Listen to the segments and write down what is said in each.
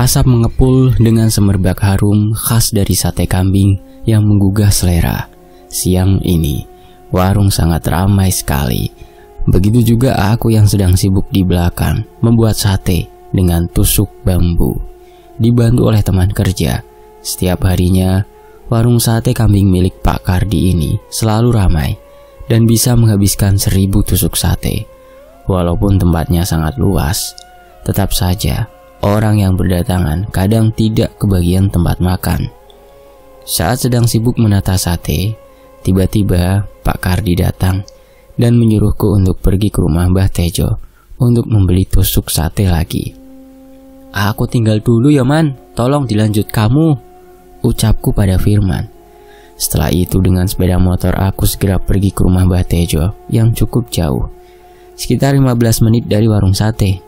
Asap mengepul dengan semerbak harum khas dari sate kambing yang menggugah selera. Siang ini, warung sangat ramai sekali. Begitu juga aku yang sedang sibuk di belakang membuat sate dengan tusuk bambu. Dibantu oleh teman kerja, setiap harinya warung sate kambing milik Pak Kardi ini selalu ramai dan bisa menghabiskan 1000 tusuk sate. Walaupun tempatnya sangat luas, tetap saja orang yang berdatangan kadang tidak kebagian tempat makan. Saat sedang sibuk menata sate, tiba-tiba Pak Kardi datang dan menyuruhku untuk pergi ke rumah Mbah Tejo untuk membeli tusuk sate lagi. "Aku tinggal dulu ya Man, tolong dilanjut kamu," ucapku pada Firman. Setelah itu dengan sepeda motor aku segera pergi ke rumah Mbah Tejo yang cukup jauh, sekitar 15 menit dari warung sate.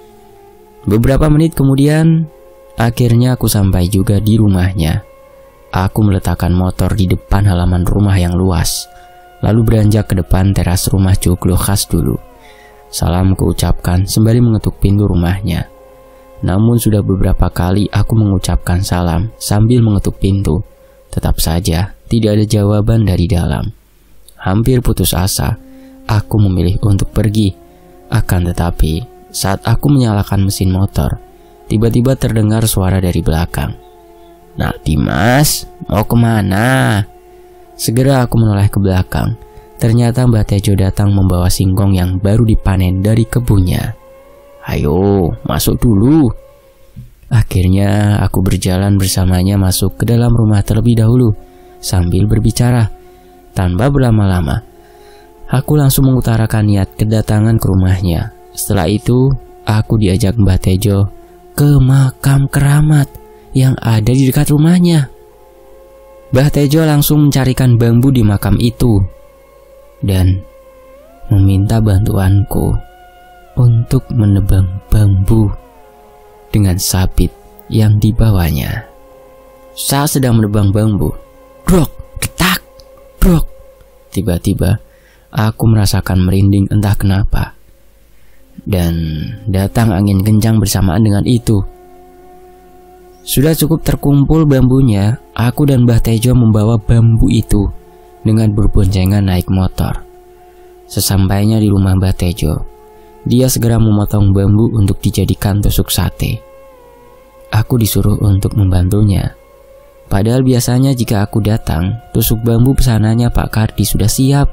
Beberapa menit kemudian, akhirnya aku sampai juga di rumahnya. Aku meletakkan motor di depan halaman rumah yang luas, lalu beranjak ke depan teras rumah Joglo khas dulu. Salam kuucapkan sembari mengetuk pintu rumahnya. Namun sudah beberapa kali aku mengucapkan salam sambil mengetuk pintu, tetap saja tidak ada jawaban dari dalam. Hampir putus asa, aku memilih untuk pergi. Akan tetapi saat aku menyalakan mesin motor, tiba-tiba terdengar suara dari belakang. "Nak Dimas, mau kemana?" Segera aku menoleh ke belakang. Ternyata Mbah Tejo datang membawa singkong yang baru dipanen dari kebunnya. "Ayo, masuk dulu." Akhirnya aku berjalan bersamanya masuk ke dalam rumah terlebih dahulu sambil berbicara. Tanpa berlama-lama, aku langsung mengutarakan niat kedatangan ke rumahnya. Setelah itu, aku diajak Mbah Tejo ke makam keramat yang ada di dekat rumahnya. Mbah Tejo langsung mencarikan bambu di makam itu dan meminta bantuanku untuk menebang bambu dengan sabit yang dibawanya. Saat sedang menebang bambu, brok, detak, brok. Tiba-tiba, aku merasakan merinding entah kenapa. Dan datang angin kencang bersamaan dengan itu. Sudah cukup terkumpul bambunya, aku dan Mbah Tejo membawa bambu itu dengan berboncengan naik motor. Sesampainya di rumah Mbah Tejo, dia segera memotong bambu untuk dijadikan tusuk sate. Aku disuruh untuk membantunya. Padahal biasanya jika aku datang, tusuk bambu pesanannya Pak Kardi sudah siap.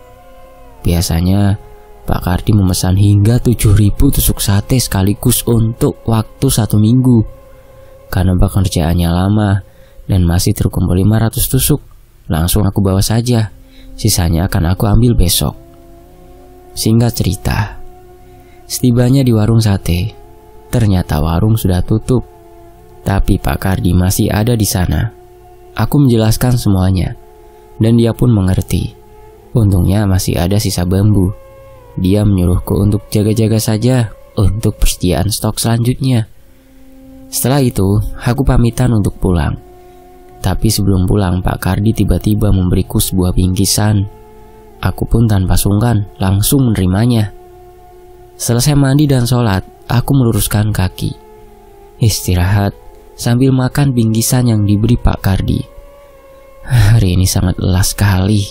Biasanya Pak Kardi memesan hingga 7.000 tusuk sate sekaligus untuk waktu 1 minggu. Karena pekerjaannya lama dan masih terkumpul 500 tusuk, langsung aku bawa saja. Sisanya akan aku ambil besok. Singkat cerita, setibanya di warung sate, ternyata warung sudah tutup. Tapi Pak Kardi masih ada di sana. Aku menjelaskan semuanya, dan dia pun mengerti. Untungnya masih ada sisa bambu. Dia menyuruhku untuk jaga-jaga saja untuk persediaan stok selanjutnya. Setelah itu, aku pamitan untuk pulang. Tapi sebelum pulang, Pak Kardi tiba-tiba memberiku sebuah bingkisan. Aku pun tanpa sungkan langsung menerimanya. Selesai mandi dan sholat, aku meluruskan kaki, istirahat sambil makan bingkisan yang diberi Pak Kardi. Hari ini sangat lelah sekali.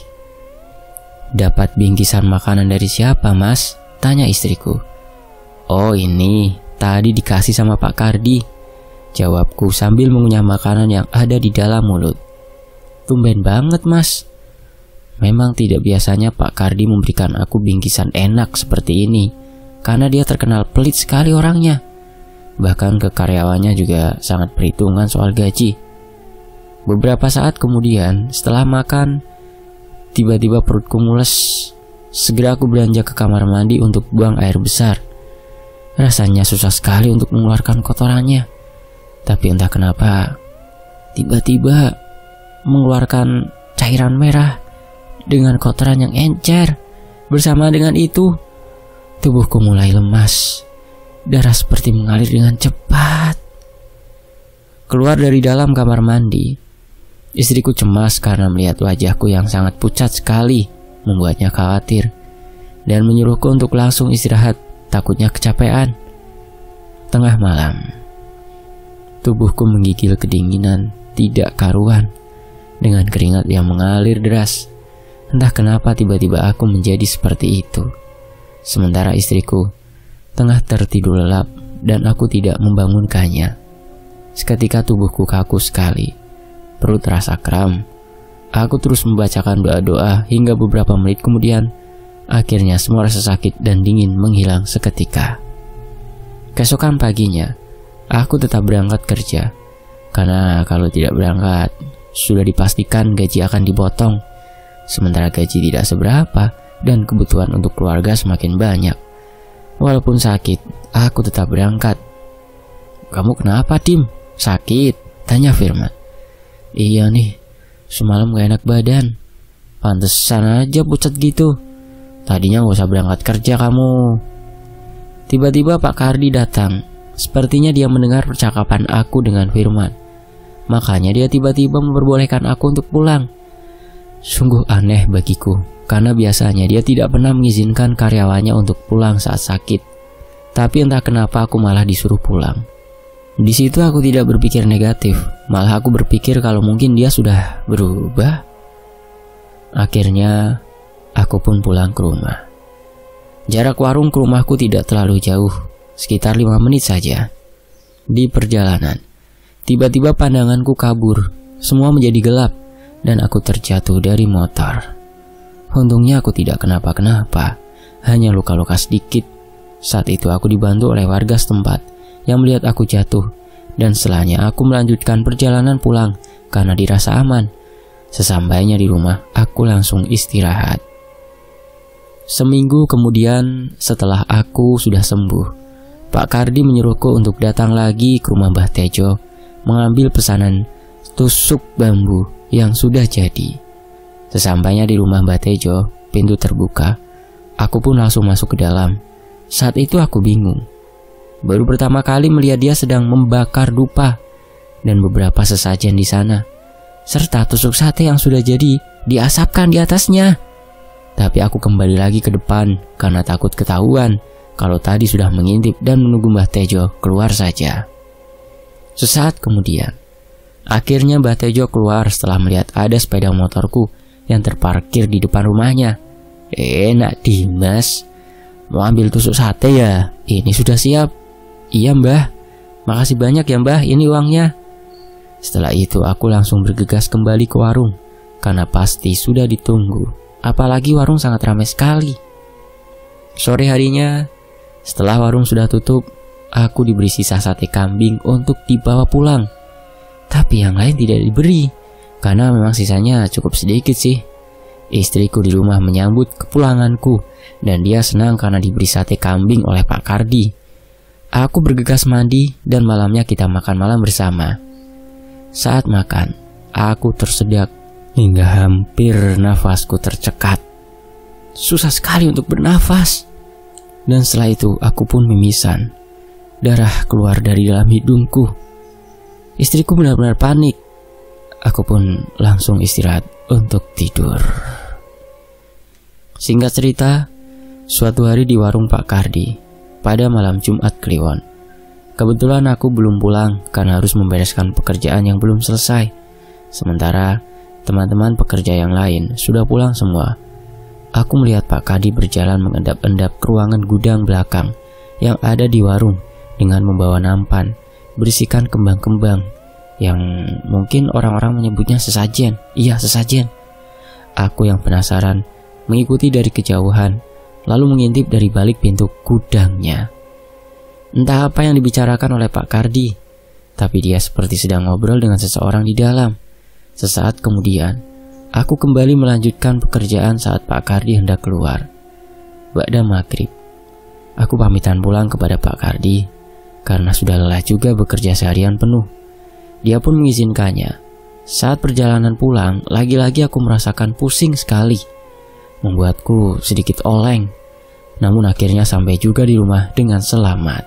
"Dapat bingkisan makanan dari siapa, Mas?" tanya istriku. "Oh ini, tadi dikasih sama Pak Kardi," jawabku sambil mengunyah makanan yang ada di dalam mulut. "Tumben banget, Mas. Memang tidak biasanya Pak Kardi memberikan aku bingkisan enak seperti ini, karena dia terkenal pelit sekali orangnya. Bahkan ke karyawannya juga sangat perhitungan soal gaji." Beberapa saat kemudian, setelah makan, tiba-tiba perutku mules. Segera aku beranjak ke kamar mandi untuk buang air besar. Rasanya susah sekali untuk mengeluarkan kotorannya. Tapi entah kenapa, tiba-tiba mengeluarkan cairan merah dengan kotoran yang encer. Bersama dengan itu, tubuhku mulai lemas. Darah seperti mengalir dengan cepat. Keluar dari dalam kamar mandi, istriku cemas karena melihat wajahku yang sangat pucat sekali, membuatnya khawatir dan menyuruhku untuk langsung istirahat, takutnya kecapean. Tengah malam, Tubuhku menggigil kedinginan tidak karuan dengan keringat yang mengalir deras. Entah kenapa tiba-tiba aku menjadi seperti itu. Sementara istriku tengah tertidur lelap dan aku tidak membangunkannya. Seketika tubuhku kaku sekali, perut terasa kram. Aku terus membacakan doa-doa hingga beberapa menit kemudian, akhirnya semua rasa sakit dan dingin menghilang seketika. Keesokan paginya, aku tetap berangkat kerja, karena kalau tidak berangkat, sudah dipastikan gaji akan dipotong. Sementara gaji tidak seberapa dan kebutuhan untuk keluarga semakin banyak. Walaupun sakit, aku tetap berangkat. "Kamu kenapa, Dim? Sakit?" tanya Firman. "Iya nih, semalam gak enak badan. Pantesan aja pucat gitu. Tadinya gak usah berangkat kerja kamu." Tiba-tiba Pak Kardi datang. Sepertinya dia mendengar percakapan aku dengan Firman. Makanya dia tiba-tiba memperbolehkan aku untuk pulang. Sungguh aneh bagiku, karena biasanya dia tidak pernah mengizinkan karyawannya untuk pulang saat sakit. Tapi entah kenapa aku malah disuruh pulang. Di situ aku tidak berpikir negatif, malah aku berpikir kalau mungkin dia sudah berubah. Akhirnya, aku pun pulang ke rumah. Jarak warung ke rumahku tidak terlalu jauh, sekitar 5 menit saja. Di perjalanan, tiba-tiba pandanganku kabur, semua menjadi gelap, dan aku terjatuh dari motor. Untungnya aku tidak kenapa-kenapa, hanya luka-luka sedikit. Saat itu aku dibantu oleh warga setempat yang melihat aku jatuh, dan setelahnya aku melanjutkan perjalanan pulang karena dirasa aman. Sesampainya di rumah, aku langsung istirahat. Seminggu kemudian, setelah aku sudah sembuh, Pak Kardi menyuruhku untuk datang lagi ke rumah Mbah Tejo, mengambil pesanan tusuk bambu yang sudah jadi. Sesampainya di rumah Mbah Tejo, pintu terbuka. Aku pun langsung masuk ke dalam. Saat itu aku bingung. Baru pertama kali melihat dia sedang membakar dupa dan beberapa sesajen di sana, serta tusuk sate yang sudah jadi diasapkan di atasnya. Tapi aku kembali lagi ke depan karena takut ketahuan kalau tadi sudah mengintip dan menunggu Mbah Tejo keluar saja. Sesaat kemudian, akhirnya Mbah Tejo keluar setelah melihat ada sepeda motorku yang terparkir di depan rumahnya. "Nak Dimas, mau ambil tusuk sate ya? Ini sudah siap." "Iya Mbah, makasih banyak ya Mbah, ini uangnya." Setelah itu aku langsung bergegas kembali ke warung, karena pasti sudah ditunggu. Apalagi warung sangat ramai sekali. Sore harinya, setelah warung sudah tutup, aku diberi sisa sate kambing untuk dibawa pulang. Tapi yang lain tidak diberi, karena memang sisanya cukup sedikit sih. Istriku di rumah menyambut kepulanganku, dan dia senang karena diberi sate kambing oleh Pak Kardi. Aku bergegas mandi, dan malamnya kita makan malam bersama. Saat makan, aku tersedak hingga hampir nafasku tercekat. Susah sekali untuk bernafas. Dan setelah itu aku pun mimisan. Darah keluar dari dalam hidungku. Istriku benar-benar panik. Aku pun langsung istirahat untuk tidur. Singkat cerita, suatu hari di warung Pak Kardi, pada malam Jumat Kliwon, kebetulan aku belum pulang karena harus membereskan pekerjaan yang belum selesai. Sementara teman-teman pekerja yang lain sudah pulang semua. Aku melihat Pak Kardi berjalan mengendap-endap ke ruangan gudang belakang yang ada di warung dengan membawa nampan berisikan kembang-kembang yang mungkin orang-orang menyebutnya sesajen. Iya, sesajen. Aku yang penasaran mengikuti dari kejauhan, lalu mengintip dari balik pintu gudangnya. Entah apa yang dibicarakan oleh Pak Kardi, tapi dia seperti sedang ngobrol dengan seseorang di dalam. Sesaat kemudian, aku kembali melanjutkan pekerjaan saat Pak Kardi hendak keluar. Ba'da maghrib, aku pamitan pulang kepada Pak Kardi karena sudah lelah juga bekerja seharian penuh. Dia pun mengizinkannya. Saat perjalanan pulang, lagi-lagi aku merasakan pusing sekali, membuatku sedikit oleng. Namun akhirnya sampai juga di rumah dengan selamat.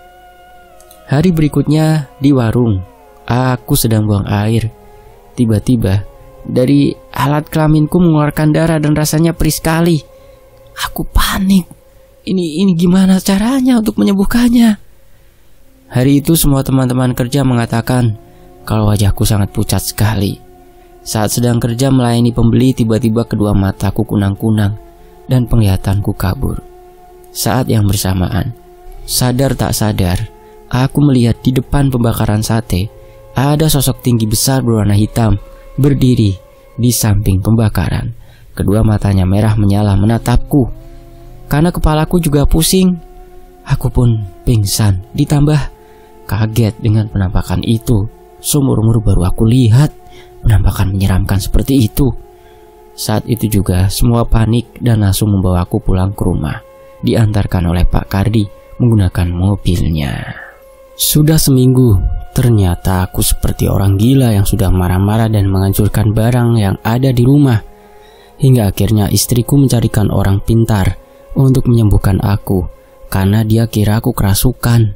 Hari berikutnya di warung, aku sedang buang air. Tiba-tiba dari alat kelaminku mengeluarkan darah dan rasanya perih sekali. Aku panik. Ini gimana caranya untuk menyembuhkannya? Hari itu semua teman-teman kerja mengatakan kalau wajahku sangat pucat sekali. Saat sedang kerja melayani pembeli, tiba-tiba kedua mataku kunang-kunang dan penglihatanku kabur. Saat yang bersamaan, sadar tak sadar, aku melihat di depan pembakaran sate ada sosok tinggi besar berwarna hitam berdiri di samping pembakaran. Kedua matanya merah menyala menatapku. Karena kepalaku juga pusing, aku pun pingsan. Ditambah kaget dengan penampakan itu. Seumur-umur baru aku lihat penampakan menyeramkan seperti itu. Saat itu juga semua panik dan langsung membawaku pulang ke rumah. Diantarkan oleh Pak Kardi menggunakan mobilnya. Sudah seminggu, ternyata aku seperti orang gila yang sudah marah-marah dan menghancurkan barang yang ada di rumah. Hingga akhirnya istriku mencarikan orang pintar untuk menyembuhkan aku karena dia kira aku kerasukan.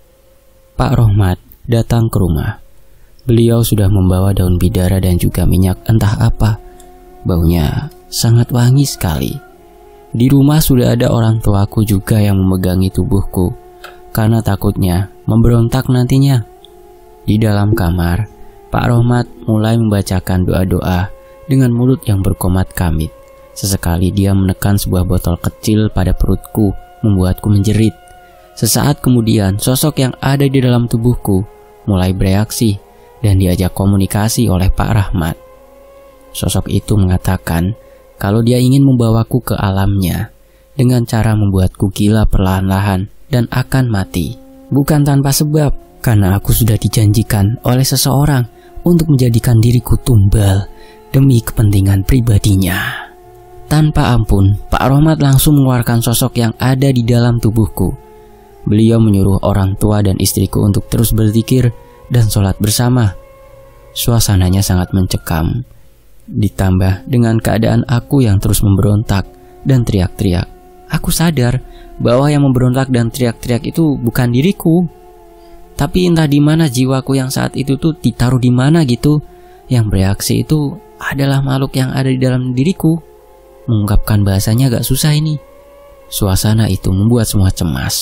Pak Rohmat datang ke rumah. Beliau sudah membawa daun bidara dan juga minyak entah apa. Baunya sangat wangi sekali. Di rumah sudah ada orang tuaku juga yang memegangi tubuhku karena takutnya memberontak nantinya. Di dalam kamar, Pak Rohmat mulai membacakan doa-doa dengan mulut yang berkomat kamit. Sesekali dia menekan sebuah botol kecil pada perutku, membuatku menjerit. Sesaat kemudian, sosok yang ada di dalam tubuhku mulai bereaksi dan diajak komunikasi oleh Pak Rahmat. Sosok itu mengatakan kalau dia ingin membawaku ke alamnya dengan cara membuatku gila perlahan-lahan dan akan mati. Bukan tanpa sebab, karena aku sudah dijanjikan oleh seseorang untuk menjadikan diriku tumbal demi kepentingan pribadinya. Tanpa ampun, Pak Rohmat langsung mengeluarkan sosok yang ada di dalam tubuhku. Beliau menyuruh orang tua dan istriku untuk terus berzikir dan sholat bersama. Suasananya sangat mencekam. Ditambah dengan keadaan aku yang terus memberontak dan teriak-teriak. Aku sadar bahwa yang memberontak dan teriak-teriak itu bukan diriku. Tapi entah di mana jiwaku yang saat itu tuh ditaruh di mana gitu. Yang bereaksi itu adalah makhluk yang ada di dalam diriku. Mengungkapkan bahasanya agak susah ini. Suasana itu membuat semua cemas.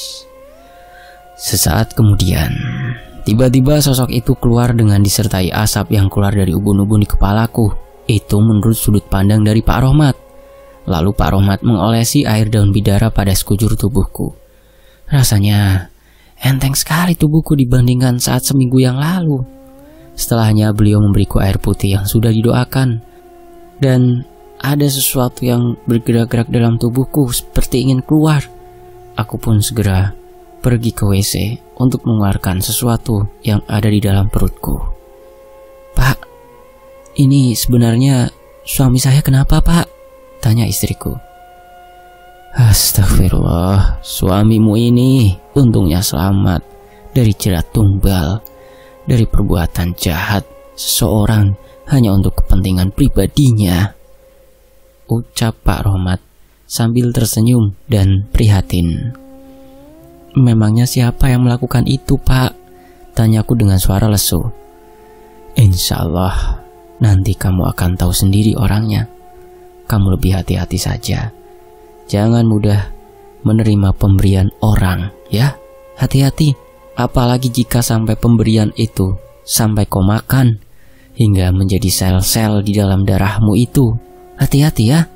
Sesaat kemudian, tiba-tiba sosok itu keluar dengan disertai asap yang keluar dari ubun-ubun di kepalaku. Itu menurut sudut pandang dari Pak Rohmat. Lalu Pak Rohmat mengolesi air daun bidara pada sekujur tubuhku. Rasanya enteng sekali tubuhku dibandingkan saat seminggu yang lalu. Setelahnya beliau memberiku air putih yang sudah didoakan. Dan ada sesuatu yang bergerak-gerak dalam tubuhku seperti ingin keluar. Aku pun segera pergi ke WC untuk mengeluarkan sesuatu yang ada di dalam perutku. Pak, ini sebenarnya suami saya kenapa, Pak? Tanya istriku. Astagfirullah, suamimu ini untungnya selamat dari jerat tumbal, dari perbuatan jahat seseorang hanya untuk kepentingan pribadinya, ucap Pak Rohmat sambil tersenyum dan prihatin. Memangnya siapa yang melakukan itu, Pak? Tanyaku dengan suara lesu. Insya Allah nanti kamu akan tahu sendiri orangnya. Kamu lebih hati-hati saja. Jangan mudah menerima pemberian orang, ya. Hati-hati, apalagi jika sampai pemberian itu sampai kau makan hingga menjadi sel-sel di dalam darahmu itu. Hati-hati ya.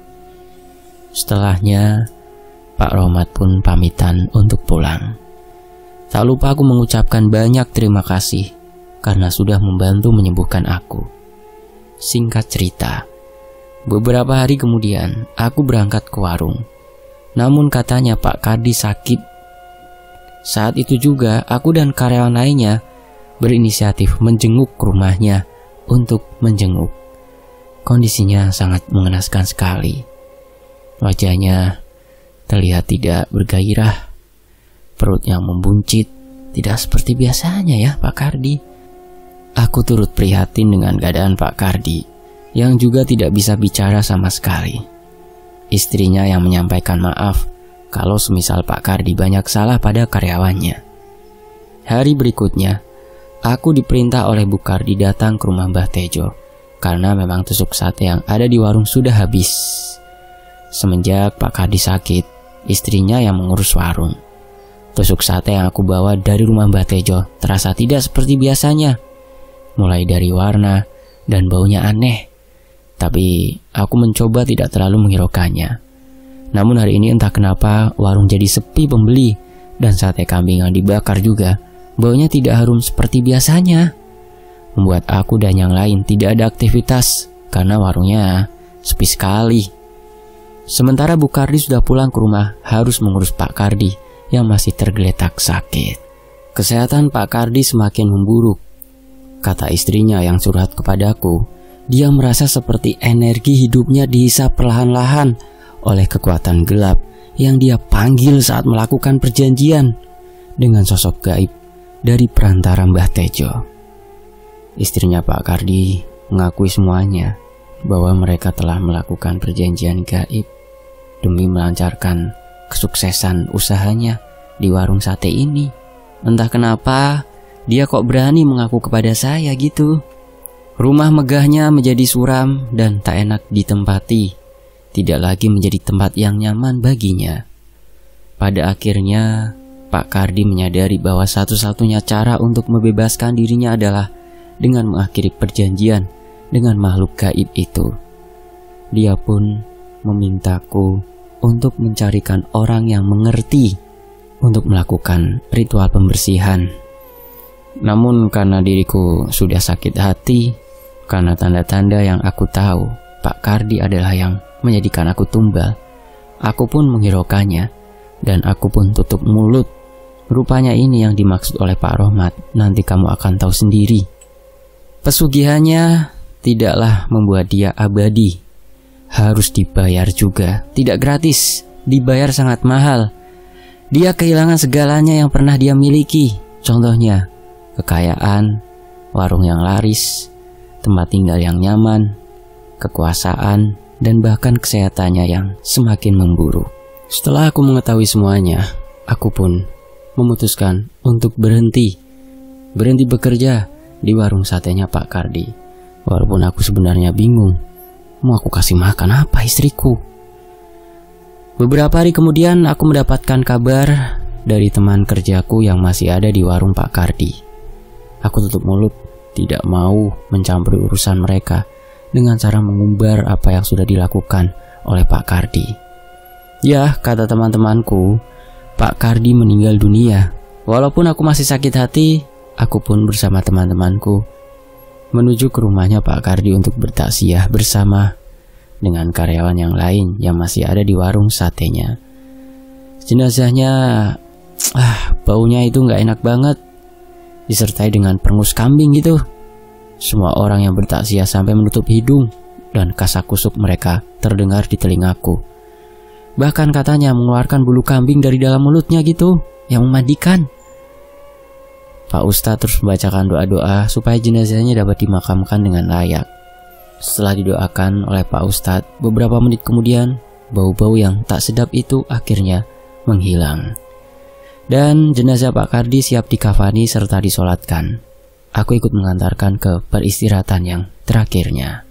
Setelahnya Pak Rohmat pun pamitan untuk pulang. Tak lupa aku mengucapkan banyak terima kasih karena sudah membantu menyembuhkan aku. Singkat cerita, beberapa hari kemudian aku berangkat ke warung. Namun katanya Pak Kardi sakit. Saat itu juga aku dan karyawan lainnya berinisiatif menjenguk ke rumahnya untuk menjenguk. Kondisinya sangat mengenaskan sekali. Wajahnya terlihat tidak bergairah, perut yang membuncit, tidak seperti biasanya ya Pak Kardi. Aku turut prihatin dengan keadaan Pak Kardi, yang juga tidak bisa bicara sama sekali. Istrinya yang menyampaikan maaf kalau semisal Pak Kardi banyak salah pada karyawannya. Hari berikutnya, aku diperintah oleh Bu Kardi datang ke rumah Mbah Tejo, karena memang tusuk sate yang ada di warung sudah habis. Semenjak Pak Kardi sakit, istrinya yang mengurus warung. Tusuk sate yang aku bawa dari rumah Mbak Tejo terasa tidak seperti biasanya. Mulai dari warna dan baunya aneh. Tapi aku mencoba tidak terlalu menghiraukannya. Namun hari ini entah kenapa warung jadi sepi pembeli. Dan sate kambing yang dibakar juga baunya tidak harum seperti biasanya. Membuat aku dan yang lain tidak ada aktivitas karena warungnya sepi sekali. Sementara Bu Kardi sudah pulang ke rumah harus mengurus Pak Kardi yang masih tergeletak sakit. Kesehatan Pak Kardi semakin memburuk. Kata istrinya yang curhat kepadaku, dia merasa seperti energi hidupnya dihisap perlahan-lahan oleh kekuatan gelap yang dia panggil saat melakukan perjanjian dengan sosok gaib dari perantara Mbah Tejo. Istrinya Pak Kardi mengakui semuanya bahwa mereka telah melakukan perjanjian gaib demi melancarkan kesuksesan usahanya di warung sate ini. Entah kenapa dia kok berani mengaku kepada saya gitu. Rumah megahnya menjadi suram dan tak enak ditempati, tidak lagi menjadi tempat yang nyaman baginya. Pada akhirnya Pak Kardi menyadari bahwa satu-satunya cara untuk membebaskan dirinya adalah dengan mengakhiri perjanjian dengan makhluk gaib itu. Dia pun memintaku untuk mencarikan orang yang mengerti untuk melakukan ritual pembersihan. Namun karena diriku sudah sakit hati, karena tanda-tanda yang aku tahu Pak Kardi adalah yang menjadikan aku tumbal, aku pun menghiraukannya dan aku pun tutup mulut. Rupanya ini yang dimaksud oleh Pak Rohmat, nanti kamu akan tahu sendiri. Pesugihannya tidaklah membuat dia abadi, harus dibayar juga, tidak gratis, dibayar sangat mahal. Dia kehilangan segalanya yang pernah dia miliki, contohnya kekayaan, warung yang laris, tempat tinggal yang nyaman, kekuasaan, dan bahkan kesehatannya yang semakin memburuk. Setelah aku mengetahui semuanya, aku pun memutuskan untuk berhenti bekerja di warung satenya Pak Kardi. Walaupun aku sebenarnya bingung, mau aku kasih makan apa istriku. Beberapa hari kemudian aku mendapatkan kabar dari teman kerjaku yang masih ada di warung Pak Kardi. Aku tutup mulut, tidak mau mencampuri urusan mereka dengan cara mengumbar apa yang sudah dilakukan oleh Pak Kardi. Ya, kata teman-temanku, Pak Kardi meninggal dunia. Walaupun aku masih sakit hati, aku pun bersama teman-temanku menuju ke rumahnya Pak Kardi untuk bertaziah bersama dengan karyawan yang lain yang masih ada di warung satenya. Jenazahnya, baunya itu gak enak banget, disertai dengan perengus kambing gitu. Semua orang yang bertaziah sampai menutup hidung dan kasak-kusuk mereka terdengar di telingaku. Bahkan katanya mengeluarkan bulu kambing dari dalam mulutnya gitu, yang memandikan. Pak Ustadz terus membacakan doa-doa supaya jenazahnya dapat dimakamkan dengan layak. Setelah didoakan oleh Pak Ustadz, beberapa menit kemudian, bau-bau yang tak sedap itu akhirnya menghilang. Dan jenazah Pak Kardi siap dikafani serta disolatkan. Aku ikut mengantarkan ke peristirahatan yang terakhirnya.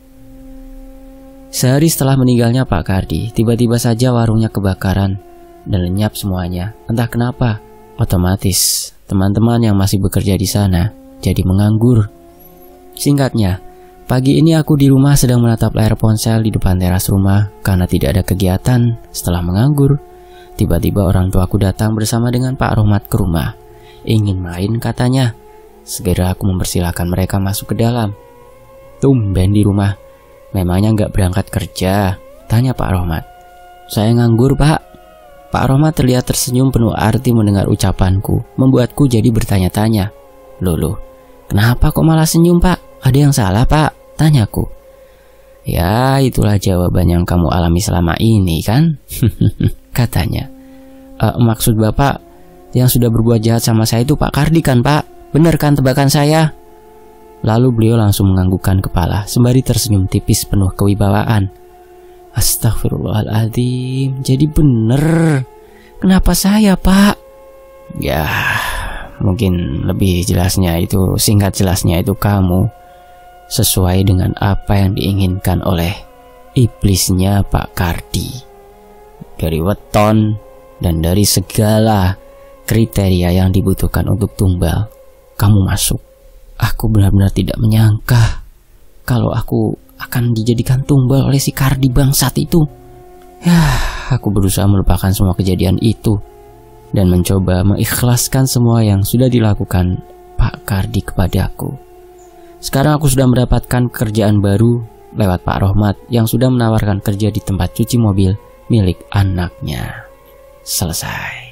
Sehari setelah meninggalnya Pak Kardi, tiba-tiba saja warungnya kebakaran dan lenyap semuanya. Entah kenapa, otomatis teman-teman yang masih bekerja di sana jadi menganggur. Singkatnya, pagi ini aku di rumah sedang menatap layar ponsel di depan teras rumah karena tidak ada kegiatan. Setelah menganggur, tiba-tiba orang tuaku datang bersama dengan Pak Rohmat ke rumah. Ingin main katanya. Segera aku mempersilahkan mereka masuk ke dalam. Tumben di rumah, memangnya nggak berangkat kerja? Tanya Pak Rohmat. Saya nganggur Pak. Pak Rohmat terlihat tersenyum penuh arti mendengar ucapanku, membuatku jadi bertanya-tanya. Loh, kenapa kok malah senyum Pak? Ada yang salah Pak? Tanyaku. Ya, itulah jawaban yang kamu alami selama ini kan? Katanya. Maksud Bapak, yang sudah berbuat jahat sama saya itu Pak Kardi kan Pak? Benar kan tebakan saya? Lalu beliau langsung menganggukkan kepala sembari tersenyum tipis penuh kewibawaan. Astagfirullahaladzim, jadi bener. Kenapa saya Pak? Ya, mungkin lebih jelasnya itu, singkat jelasnya itu kamu sesuai dengan apa yang diinginkan oleh iblisnya Pak Kardi. Dari weton dan dari segala kriteria yang dibutuhkan untuk tumbal, kamu masuk. Aku benar-benar tidak menyangka kalau aku akan dijadikan tumbal oleh si Kardi bangsat itu. Aku berusaha melupakan semua kejadian itu dan mencoba mengikhlaskan semua yang sudah dilakukan Pak Kardi kepadaku. Sekarang aku sudah mendapatkan kerjaan baru lewat Pak Rohmat yang sudah menawarkan kerja di tempat cuci mobil milik anaknya. Selesai.